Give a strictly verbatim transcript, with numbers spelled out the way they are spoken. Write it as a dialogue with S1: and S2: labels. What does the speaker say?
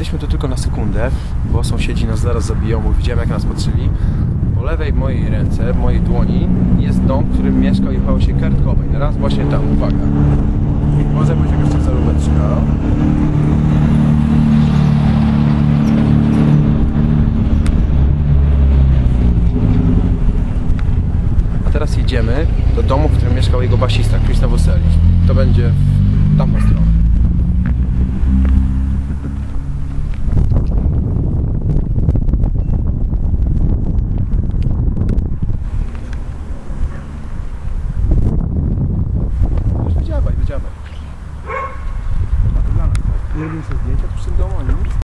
S1: jesteśmy tu tylko na sekundę, bo sąsiedzi nas zaraz zabiją, bo widziałem jak nas patrzyli. Po lewej mojej ręce, mojej dłoni jest dom, w którym mieszkał i chował się Kurt Cobain. Raz właśnie tam, uwaga. Może być jakaś ciężaróweczka. A teraz jedziemy do domu, w którym mieszkał jego basista, Chris Novoselic. To będzie w tamtą stronę.